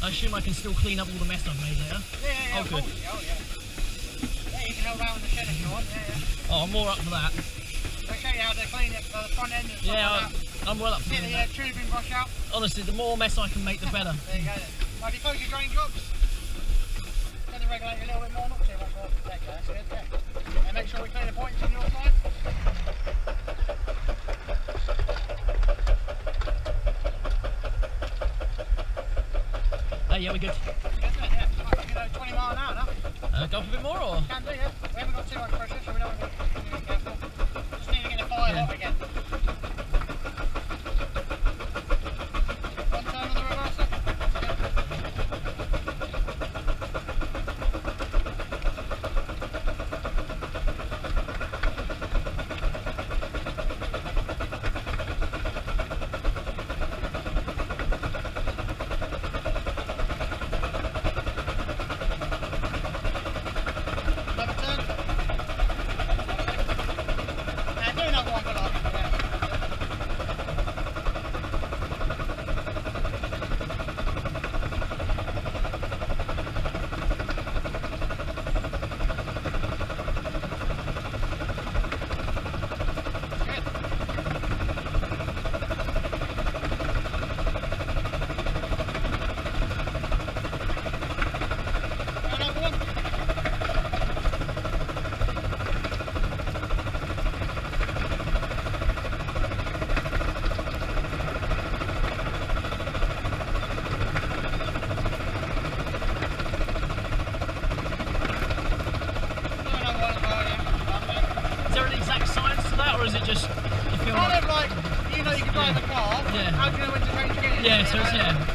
assume I can still clean up all the mess I've made later. Yeah. Oh, good. Oh, yeah. Yeah, you can help out in the shed if you want. Yeah. Oh, I'm more up for that. I'll show you how to clean it for the front end and stuff like that. I'm well up for Get the tubing brush out. Honestly, the more mess I can make, the better. There you go then. Well, if you close your drain drops, turn the regulator a little bit more, not too much more. There you go, that's good, yeah. And make sure we clear the points on your side. Yeah, we're good. Yeah, like, 20 mile an hour now. Go up a bit more, or? Can do, yeah. We haven't got too much pressure, so we don't want to be careful. Just need to get the fire hot again. One turn on the reverser. Or is it just you feel kind of like, you know, you can drive a car. Yeah. How do you know when to change gears? Yeah, so it's, yeah.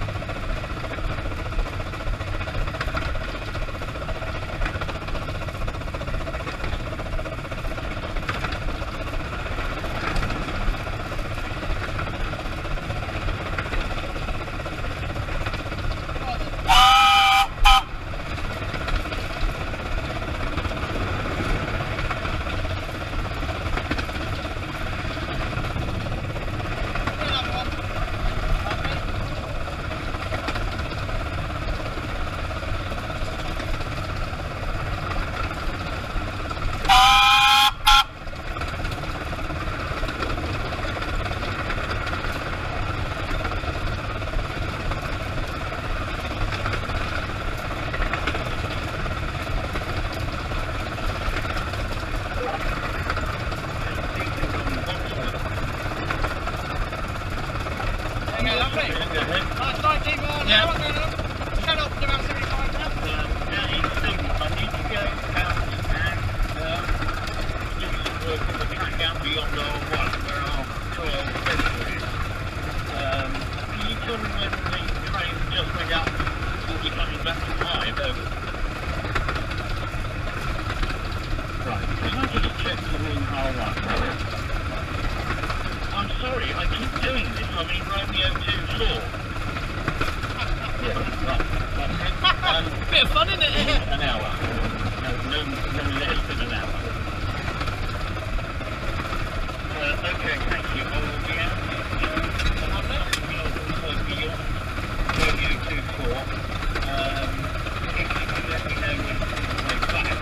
I'm sorry, I keep doing this. I mean, Romeo 2-4. Bit of fun, isn't it? An hour. No less than an hour. Okay, thank you. I will be out. Romeo 2-4. If you can let me know when I'm back.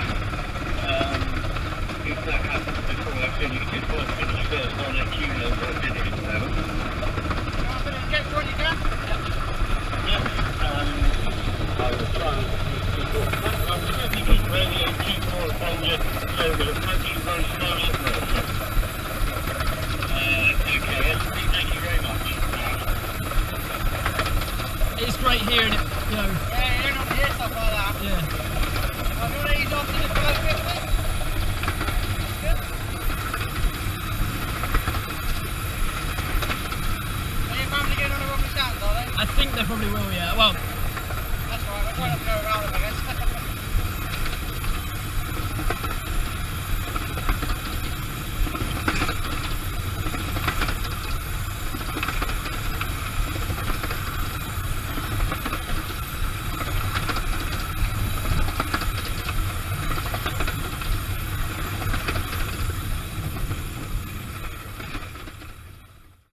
If that happens before I finish, before I finish first, I'll let you know what I did it. Get what you can? Yes, I will try and I'm certainly keep radio, keep more on you, so that approaching very slowly at first. Okay, thank you very much. It's great hearing it, you know. Yeah, you don't hear stuff like that. Yeah. I'm going to ease off to the below 50. Good. Are your family getting on the Romney stands, are they? I think they probably will, yeah. Well,